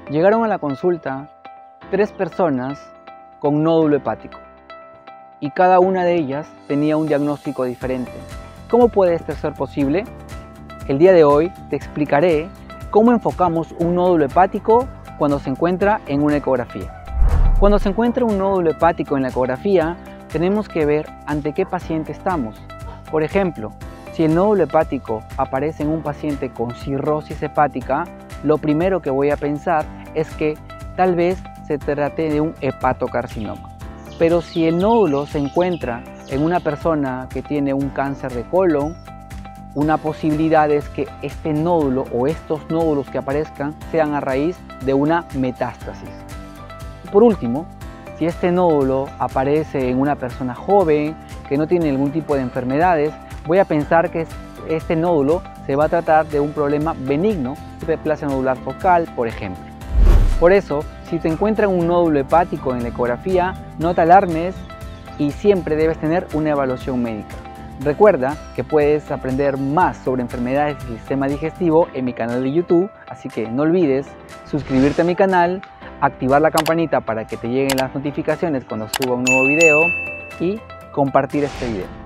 Llegaron a la consulta 3 personas con nódulo hepático y cada una de ellas tenía un diagnóstico diferente. ¿Cómo puede esto ser posible? El día de hoy te explicaré cómo enfocamos un nódulo hepático cuando se encuentra en una ecografía. Cuando se encuentra un nódulo hepático en la ecografía, tenemos que ver ante qué paciente estamos. Por ejemplo, si el nódulo hepático aparece en un paciente con cirrosis hepática, lo primero que voy a pensar es que tal vez se trate de un hepatocarcinoma. Pero si el nódulo se encuentra en una persona que tiene un cáncer de colon, una posibilidad es que este nódulo o estos nódulos que aparezcan sean a raíz de una metástasis. Por último, si este nódulo aparece en una persona joven que no tiene ningún tipo de enfermedades, voy a pensar que este nódulo se va a tratar de un problema benigno, hiperplasia nodular focal, por ejemplo. Por eso, si te encuentran un nódulo hepático en la ecografía, no te alarmes y siempre debes tener una evaluación médica. Recuerda que puedes aprender más sobre enfermedades del sistema digestivo en mi canal de YouTube, así que no olvides suscribirte a mi canal, activar la campanita para que te lleguen las notificaciones cuando suba un nuevo video y compartir este video.